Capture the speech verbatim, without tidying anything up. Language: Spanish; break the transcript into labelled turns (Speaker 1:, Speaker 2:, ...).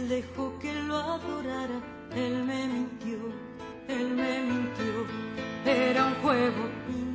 Speaker 1: él dejó que lo adorara, él me mintió, él me mintió, era un juego.